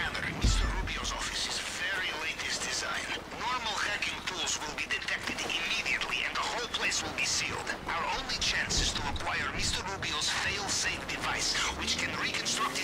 Commander, Mr. Rubio's office is very latest design. Normal hacking tools will be detected immediately and the whole place will be sealed. Our only chance is to acquire Mr. Rubio's fail-safe device, which can reconstruct